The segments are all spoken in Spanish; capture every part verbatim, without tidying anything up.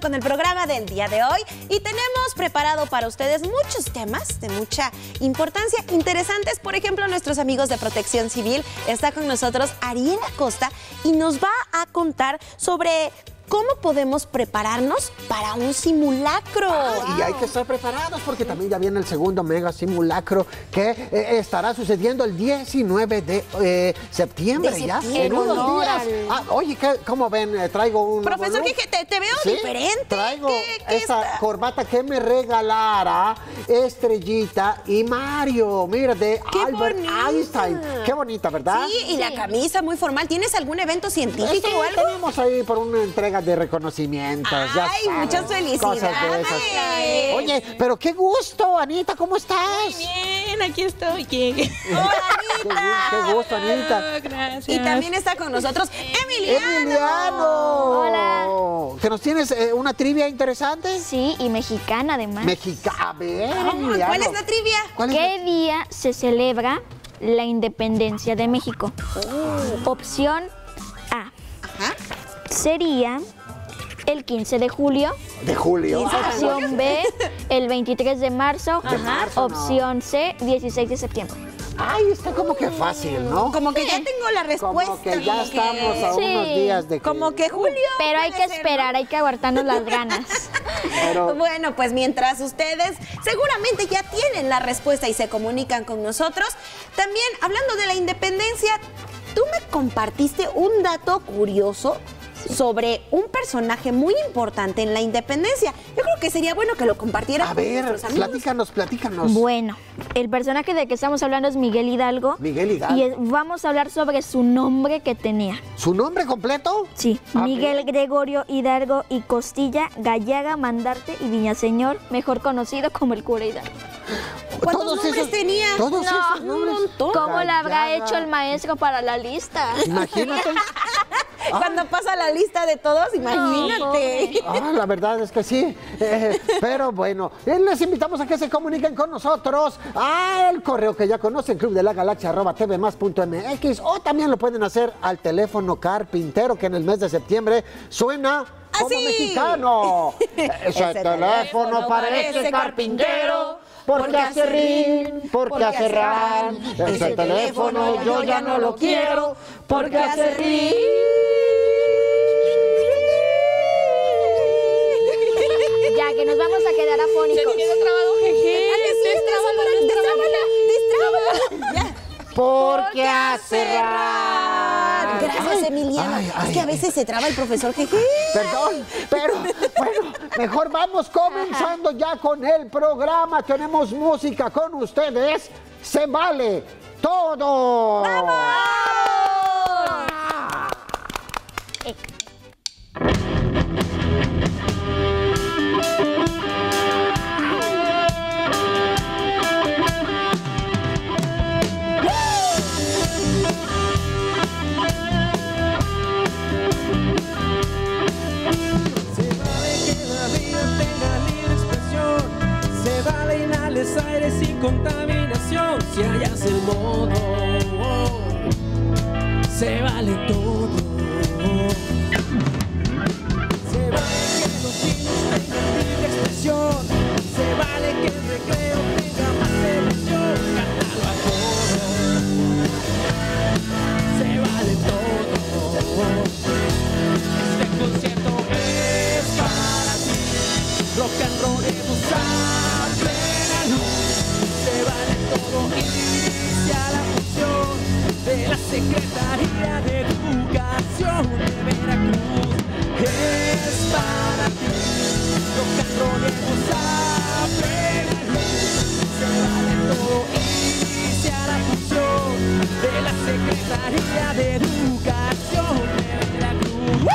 con el programa del día de hoy y tenemos preparado para ustedes muchos temas de mucha importancia, interesantes. Por ejemplo, nuestros amigos de Protección Civil. Está con nosotros Ariel Acosta y nos va a contar sobre ¿cómo podemos prepararnos para un simulacro? Ah, y hay que estar preparados porque también ya viene el segundo mega simulacro que eh, estará sucediendo el diecinueve de eh, septiembre. De ya septiembre. en unos días. Al... Ah, oye, ¿qué, ¿cómo ven? Eh, traigo un... Profesor, que te, te veo ¿Sí? diferente. Traigo ¿Qué, qué esta está? corbata que me regalara Estrellita y Mario. Mira, de ¡Qué Albert bonita! Einstein. Qué bonita, ¿verdad? Sí, y sí. La camisa muy formal. ¿Tienes algún evento científico sí, o algo? Tenemos ahí por una entrega de reconocimientos. Ay, ya sabes, muchas felicidades. Cosas de esas. Oye, pero qué gusto, Anita, ¿cómo estás? Muy bien, aquí estoy. ¿Quién? Hola, Anita. Qué, qué gusto, Anita. Oh, gracias. Y también está con nosotros Emiliano. Emiliano. Hola. ¿Que nos tienes eh, una trivia interesante? Sí, y mexicana además. Mexicana. A ver, Ah, Emiliano. ¿cuál es la trivia? ¿Cuál es ¿Qué día se celebra la independencia de México? Oh. Opción A. Ajá. Sería el quince de julio. la... De julio. Opción B, el veintitrés de marzo. De marzo, Opción C, dieciséis de septiembre. Ay, está como que fácil, ¿no? Como que ya tengo la respuesta. Como que ya como estamos que- a Sí. unos días de que... Como que julio. Pero hay puede que ser, esperar, ¿no? hay que aguantarnos las ganas. Pero... Bueno, pues mientras ustedes seguramente ya tienen la respuesta y se comunican con nosotros, también hablando de la independencia, tú me compartiste un dato curioso sobre un personaje muy importante en la independencia. Yo creo que sería bueno que lo compartieran A con ver, nuestros amigos. platícanos, platícanos. Bueno, el personaje del que estamos hablando es Miguel Hidalgo. Miguel Hidalgo. Y es- vamos a hablar sobre su nombre que tenía. ¿Su nombre completo? Sí, A Miguel ver. Gregorio Hidalgo y Costilla Gallaga Mandarte y Villaseñor, mejor conocido como el cura Hidalgo. ¿Cuántos Todos nombres esos- tenía? Todos No, esos un nombres. montón. ¿Cómo la habrá Gallaga. hecho el maestro para la lista? Imagínate. Cuando pasa la lista de todos, imagínate. Ah, la verdad es que sí. Eh, pero bueno, eh, les invitamos a que se comuniquen con nosotros al correo que ya conocen, club de la galaxia arroba tvmas.mx, o también lo pueden hacer al teléfono carpintero que en el mes de septiembre suena como Así. mexicano. Ese Ese teléfono parece carpintero. Porque hace rin, porque hace ran. Ese teléfono yo ya no lo quiero. Porque hace rin. Ya, que nos vamos a quedar Se afónicos. quedó trabado, jeje. Dale, sí, Destrábala, destrábala, destrábala. Ya. Porque hace ran. Gracias, Ay, Emiliano. ay, ay, es que a ay. veces se traba el profesor Jeje. Perdón, pero bueno, mejor vamos comenzando ya con el programa. Tenemos música con ustedes. Se vale todo. Se vale que la vida tenga libre expresión, se vale inhalar aire sin contaminación, si hallas el modo, se vale todo. Se vale que los niños tengan libre expresión, se vale que el recreo tenga más televisión, cántalo a todo, se vale todo. Este concierto es para ti, rock and roll a plena luz, se vale todo, inicia la función de la Secretaría de Educación de Veracruz. Es para ti, rock and roll a plena luz, se vale todo, inicia la función de la Secretaría de Educación de Veracruz.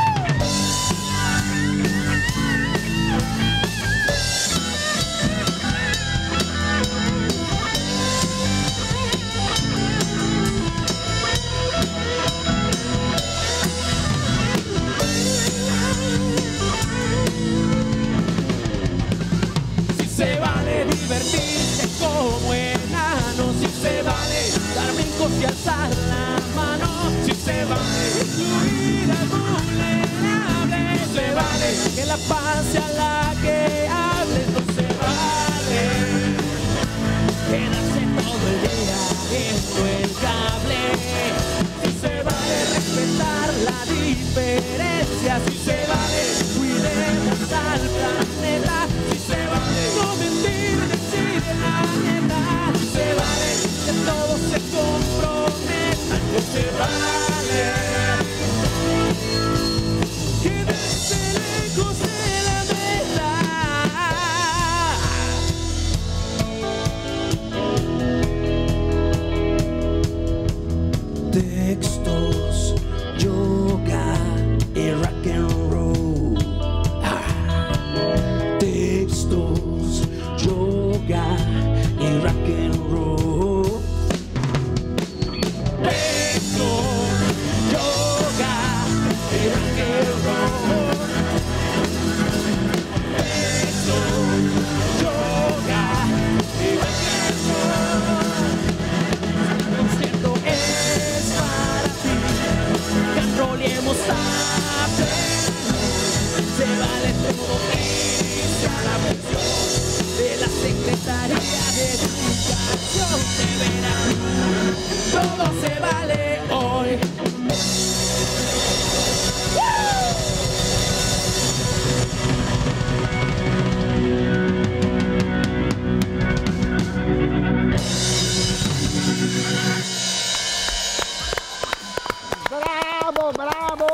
la paz sea la que hable, no se vale quedarse todo el día viendo el cable. Si se vale respetar la diferencia, si se vale cuidemos al planeta, si se vale no mentir, decir la neta, si se vale que todos se comprometan, no se vale quedarse lejos de la verdad. Textos, yoga y rock and roll. Ah. Textos, yoga y rock and roll. Textos, yoga y rock and roll. Textos, yoga y rock and roll. El concierto es para ti, que enrolemos a pleno. Se vale todo, inicia la función de la Secretaría de Educación de Veracruz. Todo se vale hoy. ¡Bravo, bravo!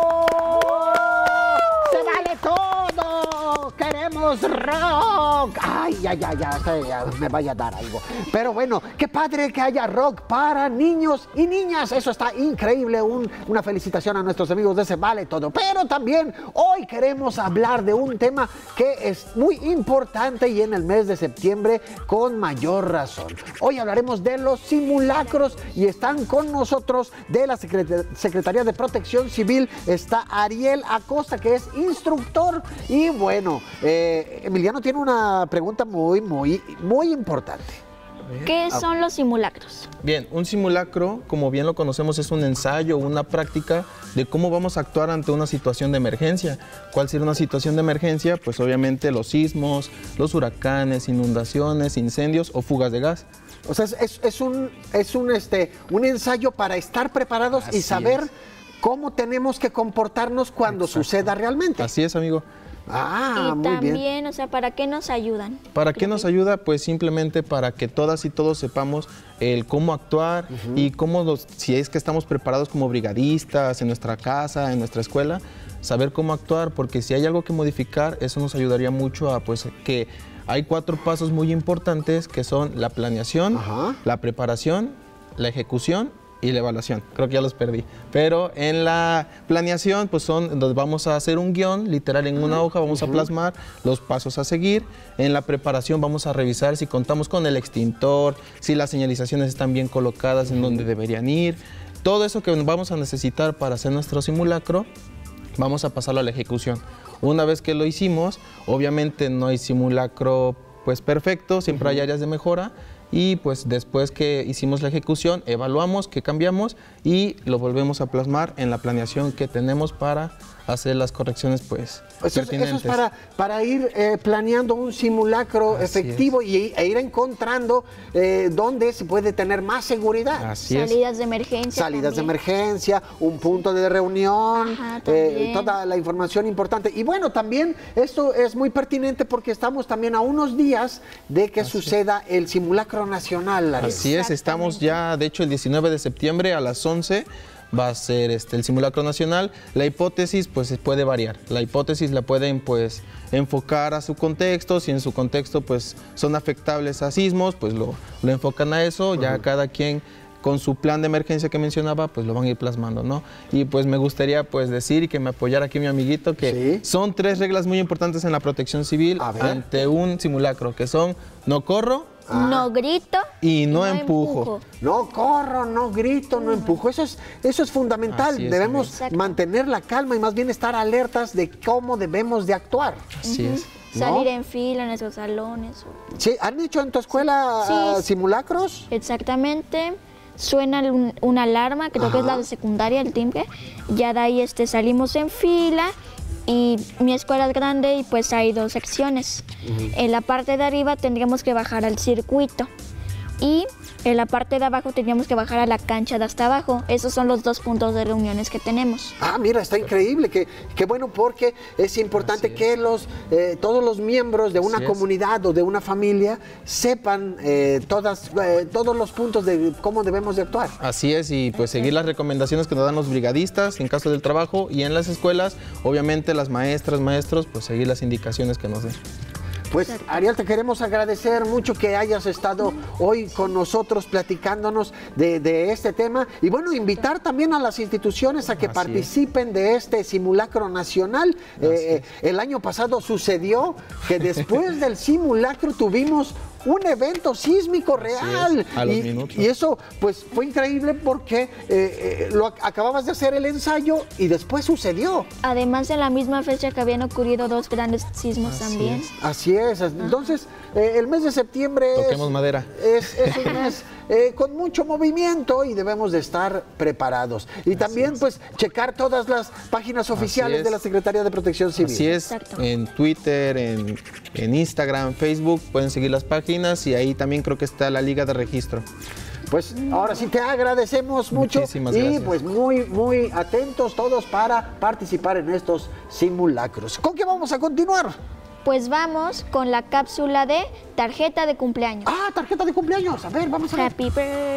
¡Se vale todo! ¡Queremos rock! ¡Ay, ay, ay, ay! Ya me vaya a dar algo. Pero bueno, qué padre que haya rock para niños y niñas. Eso está increíble. Un- una felicitación a nuestros amigos de Se Vale Todo. Pero también hoy queremos hablar de un tema que es muy importante y en el mes de septiembre con mayor razón. Hoy hablaremos de los simulacros y están con nosotros de la Secret- Secretaría de Protección Civil. Está Ariel Acosta, que es instructor. Y bueno, eh, Emiliano tiene una pregunta muy, muy, muy importante. ¿Qué son los simulacros? Bien, un simulacro, como bien lo conocemos, es un ensayo, una práctica de cómo vamos a actuar ante una situación de emergencia. ¿Cuál sería una situación de emergencia? Pues obviamente los sismos, los huracanes, inundaciones, incendios o fugas de gas. O sea, es, es- es un, es un, este, un ensayo para estar preparados y Así saber es. cómo tenemos que comportarnos cuando Exacto. suceda realmente. Así es, amigo. Ah, y muy también, bien. o sea, ¿para qué nos ayudan? ¿Para qué nos ayuda? Pues simplemente para que todas y todos sepamos el cómo actuar y cómo, los- si es que estamos preparados como brigadistas en nuestra casa, en nuestra escuela, saber cómo actuar, porque si hay algo que modificar, eso nos ayudaría mucho a pues que hay cuatro pasos muy importantes que son la planeación, Ajá. la preparación, la ejecución y la evaluación. Creo que ya los perdí. Pero en la planeación, pues son donde vamos a hacer un guión, literal en una hoja, vamos a plasmar los pasos a seguir. En la preparación vamos a revisar si contamos con el extintor, si las señalizaciones están bien colocadas en donde deberían ir. Todo eso que vamos a necesitar para hacer nuestro simulacro, vamos a pasarlo a la ejecución. Una vez que lo hicimos, obviamente no hay simulacro pues perfecto, siempre hay áreas de mejora. Y pues después que hicimos la ejecución, evaluamos qué cambiamos y lo volvemos a plasmar en la planeación que tenemos para hacer las correcciones pues Eso es, eso pertinentes. es para, para ir eh, planeando un simulacro Así efectivo y, e ir encontrando eh, dónde se puede tener más seguridad. Así es. Salidas de emergencia. Salidas de también. emergencia, un punto de reunión, Ajá, eh, también. toda la información importante. Y bueno, también esto es muy pertinente porque estamos también a unos días de que suceda el simulacro nacional. Ariel. Así es, estamos ya, de hecho el diecinueve de septiembre a las once va a ser este, el simulacro nacional. La hipótesis pues puede variar, la hipótesis la pueden pues enfocar a su contexto, si en su contexto pues son afectables a sismos, pues lo, lo enfocan a eso, ya cada quien con su plan de emergencia que mencionaba, pues lo van a ir plasmando, ¿no? Y pues me gustaría pues decir y que me apoyara aquí mi amiguito que Sí. son tres reglas muy importantes en la protección civil A ver. ante un simulacro, que son no corro No grito y no empujo. No corro, no grito, no empujo. Eso es, eso es fundamental. Así es, debemos Exacto. mantener la calma y más bien estar alertas de cómo debemos de actuar. Así es. salir ¿No? en fila en esos salones. o- Sí, ¿han hecho en tu escuela Sí. ah, simulacros? Exactamente. Suena un- una alarma, creo que es la de secundaria, el timbre. Ya de ahí este, salimos en fila y mi escuela es grande y pues hay dos secciones. Uh-huh. En la parte de arriba tendríamos que bajar al circuito y en la parte de abajo tendríamos que bajar a la cancha de hasta abajo. Esos son los dos puntos de reuniones que tenemos. Ah, mira, está increíble. Qué, qué bueno, porque es importante es. que los, eh, todos los miembros de una Así comunidad es. o de una familia sepan eh, todas, eh, todos los puntos de cómo debemos de actuar. Así es, y pues seguir las recomendaciones que nos dan los brigadistas en caso del trabajo, y en las escuelas, obviamente las maestras, maestros, pues seguir las indicaciones que nos den. Pues, Ariel, te queremos agradecer mucho que hayas estado hoy con nosotros platicándonos de, de este tema. Y bueno, invitar también a las instituciones a que Así participen es. de este simulacro nacional. Eh, el año pasado sucedió que después del simulacro tuvimos un evento sísmico real. A los y, minutos. y eso pues fue increíble porque eh, eh, lo acababas de hacer el ensayo y después sucedió. Además, en la misma fecha que habían ocurrido dos grandes sismos Así también. Es. Así es. Entonces, eh, el mes de septiembre Toquemos es, madera. Es, es un mes eh, con mucho movimiento y debemos de estar preparados. Y Así también, es. pues, checar todas las páginas oficiales de la Secretaría de Protección Civil. Así es. Exacto. En Twitter, en, en Instagram, Facebook, pueden seguir las páginas. Y ahí también creo que está la liga de registro. Pues ahora sí te agradecemos mucho. Muchísimas y gracias. pues muy, muy atentos todos para participar en estos simulacros. ¿Con qué vamos a continuar? Pues vamos con la cápsula de tarjeta de cumpleaños. Ah, tarjeta de cumpleaños. A ver, vamos a ver. Happy birthday.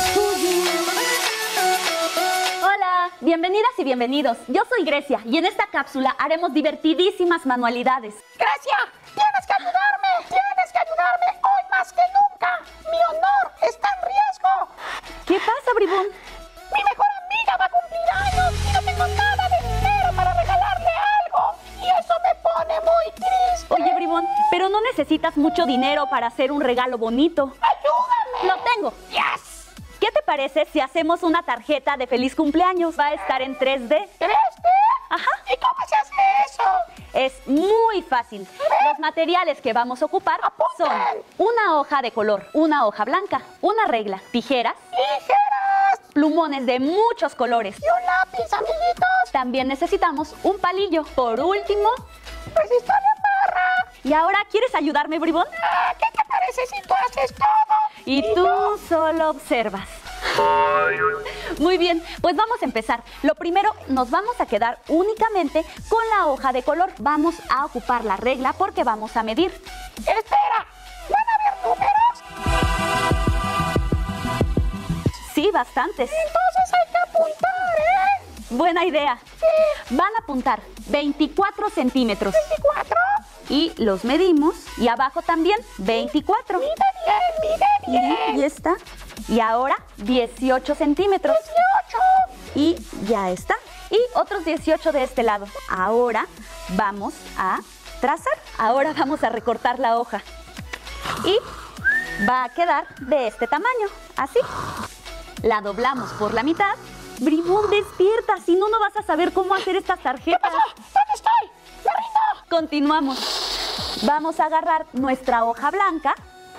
Hola, bienvenidas y bienvenidos. Yo soy Grecia y en esta cápsula haremos divertidísimas manualidades. Grecia, tienes que ayudarme, tienes que ayudarme hoy más que nunca. Mi honor está en riesgo. ¿Qué pasa, Bribón? Mi mejor amiga va a cumplir años y no tengo nada de dinero para regalarle algo. Y eso me pone muy triste. Oye, Bribón, pero no necesitas mucho dinero para hacer un regalo bonito. ¡Ayúdame! ¡Lo tengo! ¡Yes! ¿Qué te parece si hacemos una tarjeta de feliz cumpleaños? Va a estar en tres D. ¿tres D? Ajá. ¿Y cómo se hace eso? Es muy fácil. Los materiales que vamos a ocupar ¡Apunten! son una hoja de color, una hoja blanca, una regla, tijeras, ¡tijeras! plumones de muchos colores. Y un lápiz, amiguitos. También necesitamos un palillo. Por último, resistor en barra. ¿Y ahora quieres ayudarme, Bribón? Ah, ¿qué te parece si tú haces todo? Y tú no? solo observas. Muy bien, pues vamos a empezar. Lo primero, nos vamos a quedar únicamente con la hoja de color. Vamos a ocupar la regla porque vamos a medir. Espera, ¿van a haber números? Sí, bastantes. Entonces hay que apuntar, ¿eh? Buena idea. Sí. Van a apuntar veinticuatro centímetros. ¿veinticuatro? Y los medimos. Y abajo también, veinticuatro. Mide bien, mide bien. Y está. Y ahora, dieciocho centímetros. dieciocho. Y ya está. Y otros dieciocho de este lado. Ahora vamos a trazar. Ahora vamos a recortar la hoja. Y va a quedar de este tamaño. Así. La doblamos por la mitad. Bribón, despierta. Si no, no vas a saber cómo hacer estas tarjetas. ¿Qué pasó? ¿Dónde estoy? ¡Me rindo! Continuamos. Vamos a agarrar nuestra hoja blanca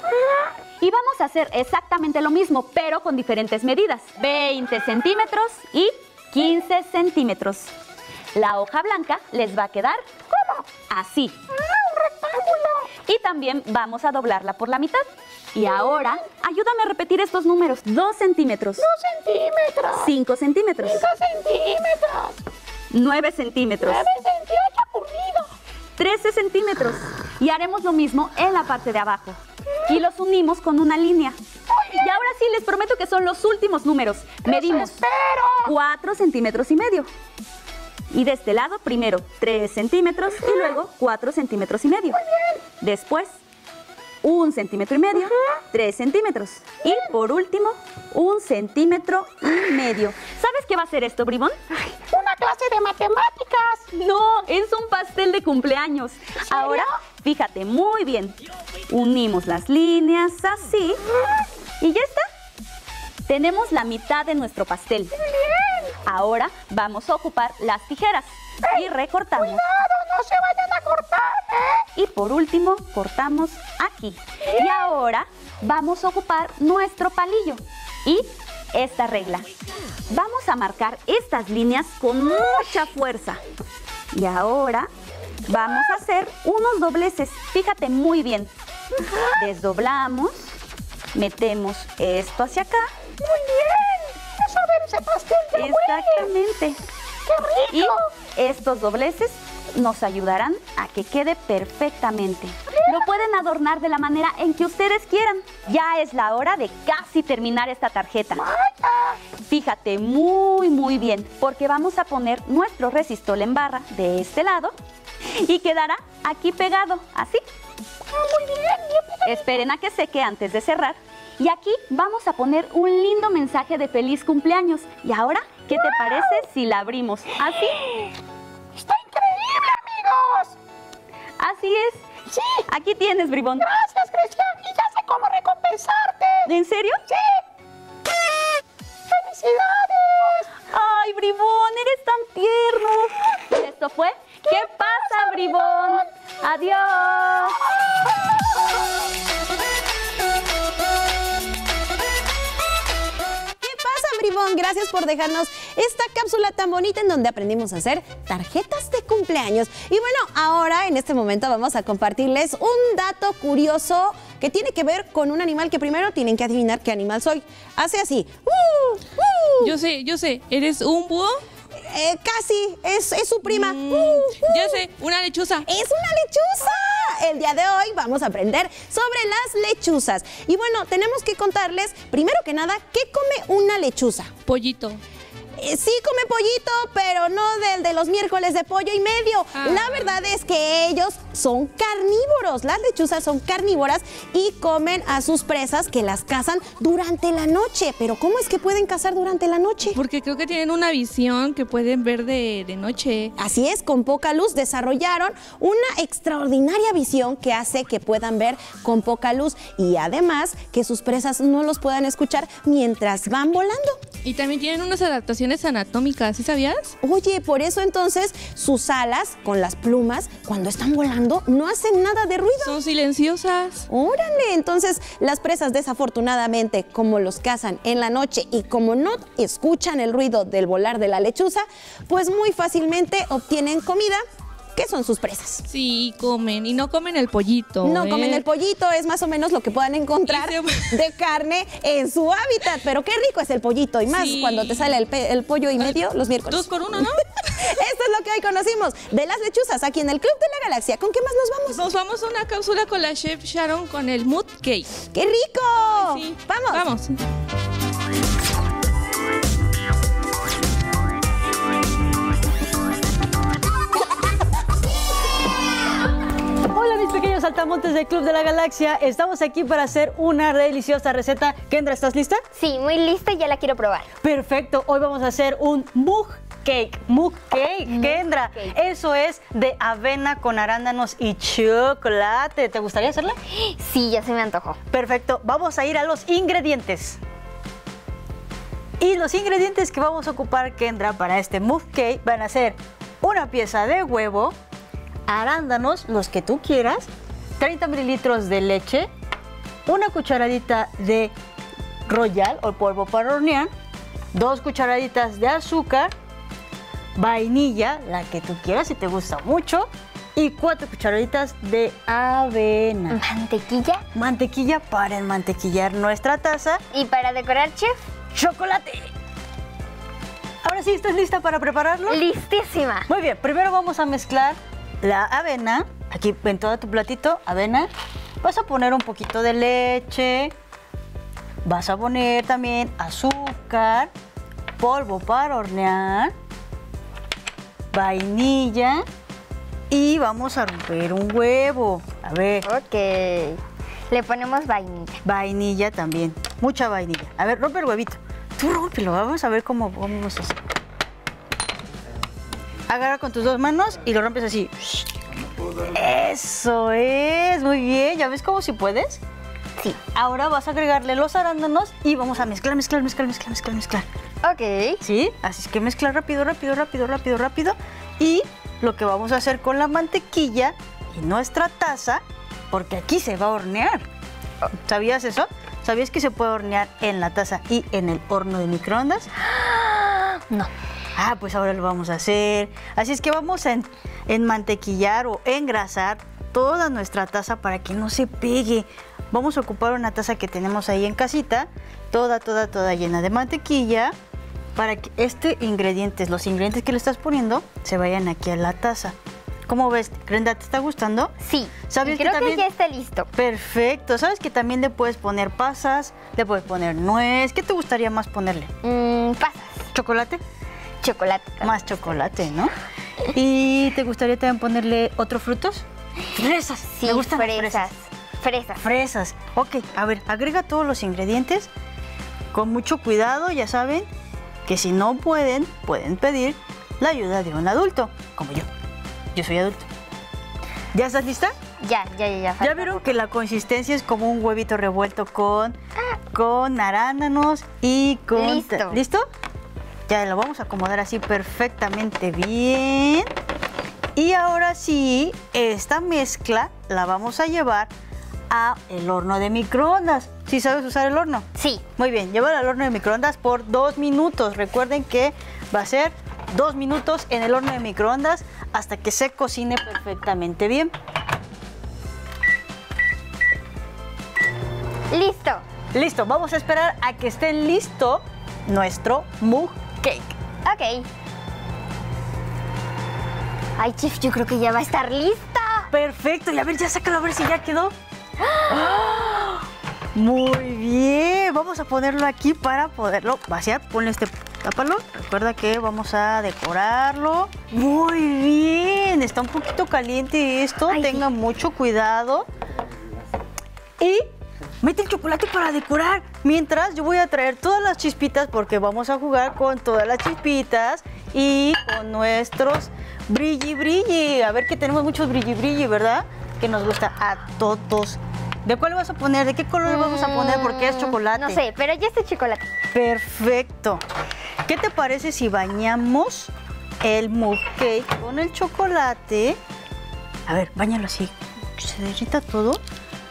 y vamos a hacer exactamente lo mismo, pero con diferentes medidas. veinte centímetros y quince centímetros. La hoja blanca les va a quedar ¿cómo? Así. ¡Ah, un rectángulo! Y también vamos a doblarla por la mitad. Y ahora, ayúdame a repetir estos números. dos centímetros. dos centímetros. cinco centímetros. cinco centímetros. nueve centímetros. nueve centímetros aburrido. trece centímetros. Y haremos lo mismo en la parte de abajo. Y los unimos con una línea. Muy bien. Y ahora sí, les prometo que son los últimos números. Medimos espero. cuatro centímetros y medio. Y de este lado, primero tres centímetros y luego cuatro centímetros y medio. Muy bien. Después, un centímetro y medio, tres centímetros. Y por último, un centímetro y medio. ¿Sabes qué va a ser esto, Bribón? Ay, una clase de matemáticas. No, es un pastel de cumpleaños. Ahora, fíjate muy bien. Unimos las líneas así. Y ya está. Tenemos la mitad de nuestro pastel. Muy bien. Ahora vamos a ocupar las tijeras. Ey, y recortamos. Cuidado, no se vayan a cortar, ¿eh? Y por último, cortamos aquí. Y ahora vamos a ocupar nuestro palillo y esta regla. Vamos a marcar estas líneas con mucha fuerza. Y ahora vamos a hacer unos dobleces. Fíjate muy bien. Desdoblamos, metemos esto hacia acá. Muy bien. Eso a ver ese pastel de huele. Exactamente. ¡Qué rico! Y estos dobleces nos ayudarán a que quede perfectamente. Lo pueden adornar de la manera en que ustedes quieran. Ya es la hora de casi terminar esta tarjeta. Fíjate muy muy bien, porque vamos a poner nuestro resistol en barra de este lado y quedará aquí pegado, así. Muy bien, bien pegadito. Esperen a que seque antes de cerrar. Y aquí vamos a poner un lindo mensaje de feliz cumpleaños. Y ahora, ¿qué te parece si la abrimos así? ¡Está increíble, amigos! Así es. Sí. Aquí tienes, Bribón. Gracias, Grecia. Y ya sé cómo recompensarte. ¿En serio? Sí. ¡Felicidades! ¡Ay, Bribón, eres tan tierno! Y esto fue ¿Qué pasa, Bribón? ¡Adiós! ¿Qué pasa, Bribón? Gracias por dejarnos esta cápsula tan bonita en donde aprendimos a hacer tarjetas de cumpleaños. Y bueno, ahora en este momento vamos a compartirles un dato curioso que tiene que ver con un animal que primero tienen que adivinar qué animal soy. Hace así. ¡Uh! ¡Uh! Yo sé, yo sé. ¿Eres un búho? Eh, casi, es, es su prima. Mm, ¡Uh! ¡Uh! Ya sé, una lechuza. ¡Es una lechuza! El día de hoy vamos a aprender sobre las lechuzas. Y bueno, tenemos que contarles, primero que nada, ¿qué come una lechuza? Pollito. Eh, sí come pollito, pero no del de los miércoles de pollo y medio. Ah. La verdad es que ellos son carnívoros. Las lechuzas son carnívoras y comen a sus presas que las cazan durante la noche. Pero ¿cómo es que pueden cazar durante la noche? Porque creo que tienen una visión que pueden ver de, de noche. Así es, con poca luz desarrollaron una extraordinaria visión que hace que puedan ver con poca luz y además que sus presas no los puedan escuchar mientras van volando. Y también tienen unas adaptaciones anatómicas, ¿sí sabías? Oye, por eso entonces sus alas con las plumas, cuando están volando, no hacen nada de ruido. Son silenciosas. Órale, entonces las presas desafortunadamente, como los cazan en la noche y como no escuchan el ruido del volar de la lechuza, pues muy fácilmente obtienen comida, que son sus presas. Sí, comen. Y no comen el pollito. No ¿eh? comen el pollito, es más o menos lo que puedan encontrar Y se- de carne en su hábitat. Pero qué rico es el pollito, y más Sí. cuando te sale el, pe- el pollo y medio los miércoles. Dos por uno, ¿no? Esto es lo que hoy conocimos de las lechuzas aquí en el Club de la Galaxia. ¿Con qué más nos vamos? Nos vamos a una cápsula con la chef Sharon con el mood cake. ¡Qué rico! Sí. ¡Vamos! Vamos. Hola mis pequeños saltamontes del Club de la Galaxia, estamos aquí para hacer una deliciosa receta. Kendra, ¿estás lista? Sí, muy lista y ya la quiero probar. Perfecto, hoy vamos a hacer un mug cake. Mug cake, Kendra, cake. eso es de avena con arándanos y chocolate. ¿Te gustaría hacerla? Sí, ya se me antojó. Perfecto, vamos a ir a los ingredientes. Y los ingredientes que vamos a ocupar, Kendra, para este mug cake van a ser una pieza de huevo, arándanos, los que tú quieras, treinta mililitros de leche, una cucharadita de royal o polvo para hornear, dos cucharaditas de azúcar, vainilla, la que tú quieras si te gusta mucho, y cuatro cucharaditas de avena. Mantequilla. Mantequilla para enmantequillar nuestra taza. Y para decorar, chef, ¡Chocolate! Ahora sí, ¿estás lista para prepararlo? listísima. Muy bien, primero vamos a mezclar la avena. Aquí en todo tu platito, avena. Vas a poner un poquito de leche. Vas a poner también azúcar, polvo para hornear, vainilla y vamos a romper un huevo. A ver, Ok. Le ponemos vainilla. vainilla también, mucha vainilla. A ver, rompe el huevito. Tú rómpelo, vamos a ver cómo vamos a hacer. Agarra con tus dos manos y lo rompes así. Eso es, muy bien. ¿Ya ves cómo si puedes? Sí. Ahora vas a agregarle los arándanos y vamos a mezclar, mezclar, mezclar, mezclar, mezclar, mezclar. Ok. ¿Sí? Así es que mezclar rápido, rápido, rápido, rápido, rápido. Y lo que vamos a hacer con la mantequilla y nuestra taza, porque aquí se va a hornear. ¿Sabías eso? ¿Sabías que se puede hornear en la taza y en el horno de microondas? No. Ah, pues ahora lo vamos a hacer. Así es que vamos a en- enmantequillar o engrasar toda nuestra taza para que no se pegue. Vamos a ocupar una taza que tenemos ahí en casita, toda, toda, toda llena de mantequilla, para que este ingredientes, los ingredientes que le estás poniendo, se vayan aquí a la taza. ¿Cómo ves, Brenda? ¿Te está gustando? Sí. ¿Sabes y creo que que, también- ya está listo. Perfecto. ¿Sabes que también le puedes poner pasas? Le puedes poner nuez. ¿Qué te gustaría más ponerle? Mm, pasas. ¿Chocolate? Chocolate. Más chocolate, ¿no? ¿Y te gustaría también ponerle otros frutos? Fresas. Sí, Me gustan las fresas. Fresas. Fresas. Ok, a ver, agrega todos los ingredientes con mucho cuidado. Ya saben que si no pueden, pueden pedir la ayuda de un adulto, como yo. Yo soy adulto. ¿Ya estás lista? Ya, ya, ya, ya. ¿Ya vieron que la consistencia es como un huevito revuelto con, con arándanos y con... Listo. ¿Listo? Ya lo vamos a acomodar así perfectamente bien. Y ahora sí, esta mezcla la vamos a llevar a el horno de microondas. ¿Sí sabes usar el horno? Sí. Muy bien, llévala al horno de microondas por dos minutos. Recuerden que va a ser dos minutos en el horno de microondas hasta que se cocine perfectamente bien. Listo. Listo, vamos a esperar a que esté listo nuestro mug cake. Ok. Ay, chef, yo creo que ya va a estar lista. Perfecto, y a ver, ya sácalo a ver si ya quedó. ¡Ah! Muy bien, vamos a ponerlo aquí para poderlo vaciar. Ponle este, tápalo. Recuerda que vamos a decorarlo. Muy bien, está un poquito caliente esto, Ay, tengan mucho cuidado. Y mete el chocolate para decorar. Mientras yo voy a traer todas las chispitas porque vamos a jugar con todas las chispitas y con nuestros brilli brilli. A ver que tenemos muchos brilli brilli, ¿verdad? Que nos gusta a todos. ¿De cuál le vas a poner? ¿De qué color le vamos a poner? Porque es chocolate. No sé, pero ya está chocolate. Perfecto. ¿Qué te parece si bañamos el mug cake con el chocolate? A ver, báñalo así. Que se derrita todo.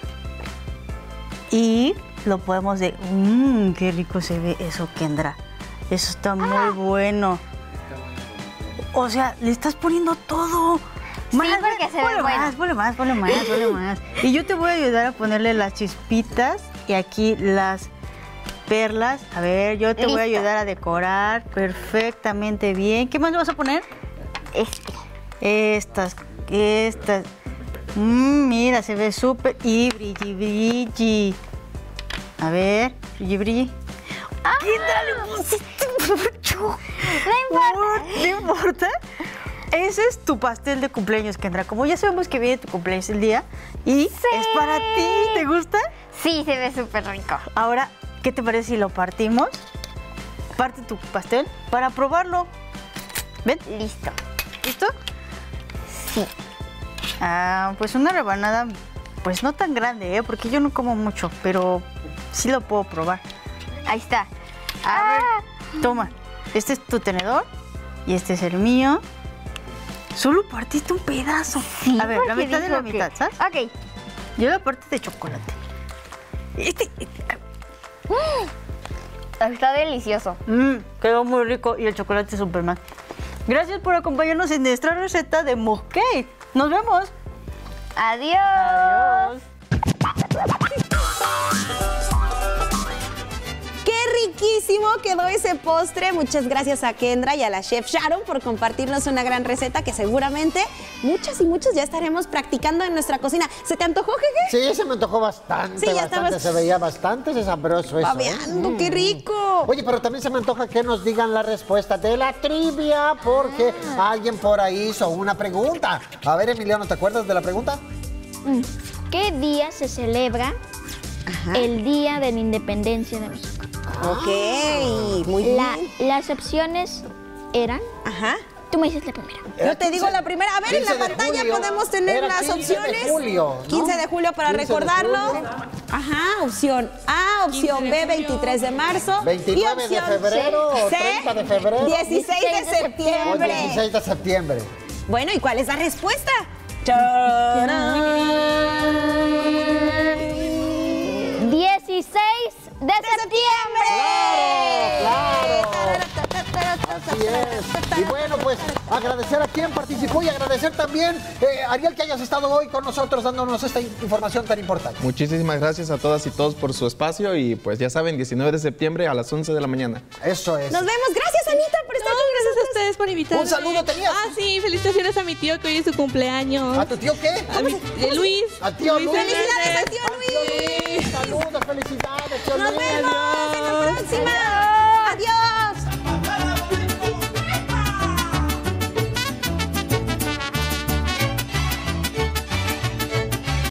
Y lo podemos de... Mmm, qué rico se ve eso, Kendra. Eso está muy bueno. O sea, le estás poniendo todo. Sí, porque se ve ponle bueno. más, ponle más, ponle más, ponle más. Y yo te voy a ayudar a ponerle las chispitas y aquí las perlas. A ver, yo te voy a Listo. ayudar a decorar perfectamente bien. ¿Qué más le vas a poner? Este. Estas, estas. Mm, mira, se ve súper. Y brilli, brilli. A ver, brilli, brilli. Kendra, le pusiste mucho. No importa. ¿No importa? Ese es tu pastel de cumpleaños, Kendra. Como ya sabemos que viene tu cumpleaños el día y es para ti. ¿Te gusta? Sí, se ve súper rico. Ahora, ¿qué te parece si lo partimos? Parte tu pastel para probarlo. ¿Ven? Listo. ¿Listo? Sí. Ah, pues una rebanada, pues no tan grande, ¿eh? Porque yo no como mucho, pero sí lo puedo probar. Ahí está. A ver, toma. Este es tu tenedor y este es el mío. Solo partiste un pedazo. Sí, a ver, la porque mitad de la dijo mitad, que- ¿sabes? Ok. Yo la parte de chocolate. Este, este, Está delicioso. mmm, quedó muy rico y el chocolate es súper más. Gracias por acompañarnos en nuestra receta de mug cake. Nos vemos. Adiós. Adiós. ¡Qué riquísimo quedó ese postre! Muchas gracias a Kendra y a la chef Sharon por compartirnos una gran receta que seguramente muchas y muchos ya estaremos practicando en nuestra cocina. ¿Se te antojó, Jeje? Sí, se me antojó bastante, Sí, ya bastante. estabas- Se veía bastante sabroso eso. ¿eh? Babeando, ¡qué rico! Oye, pero también se me antoja que nos digan la respuesta de la trivia, porque Ah. alguien por ahí hizo una pregunta. A ver, Emiliano, ¿te acuerdas de la pregunta? ¿Qué día se celebra el Día de la Independencia de México? Ok, muy bien. La- las opciones eran... Ajá. Tú me dices la primera. Era Yo te digo quince la primera. A ver, en la quince de pantalla julio. podemos tener Era las quince de opciones. julio, ¿no? quince de julio para quince de recordarlo. julio. Ajá, opción A, opción quince de B, julio. veintitrés de marzo. veintinueve y de opción febrero o C, treinta de febrero. dieciséis de O el septiembre. dieciséis de septiembre. Bueno, ¿y cuál es la respuesta? ¡Tarán! dieciséis de septiembre. Claro, claro. Así es. Y bueno, pues agradecer a quien participó y agradecer también, eh, Ariel, que hayas estado hoy con nosotros dándonos esta información tan importante. Muchísimas gracias a todas y todos por su espacio y pues ya saben, diecinueve de septiembre a las once de la mañana. Eso es. Nos vemos. Gracias, Anita, por estar No, con gracias nosotros. a ustedes por invitarme. Un saludo tenías. Ah, sí, felicitaciones a mi tío que hoy es su cumpleaños. ¿A tu tío qué? A mi, eh, Luis. A tío Luis. Felicidades al tío A tío Luis. Luis. Saludos, felicidades, tío Nos Luis. vemos en la próxima.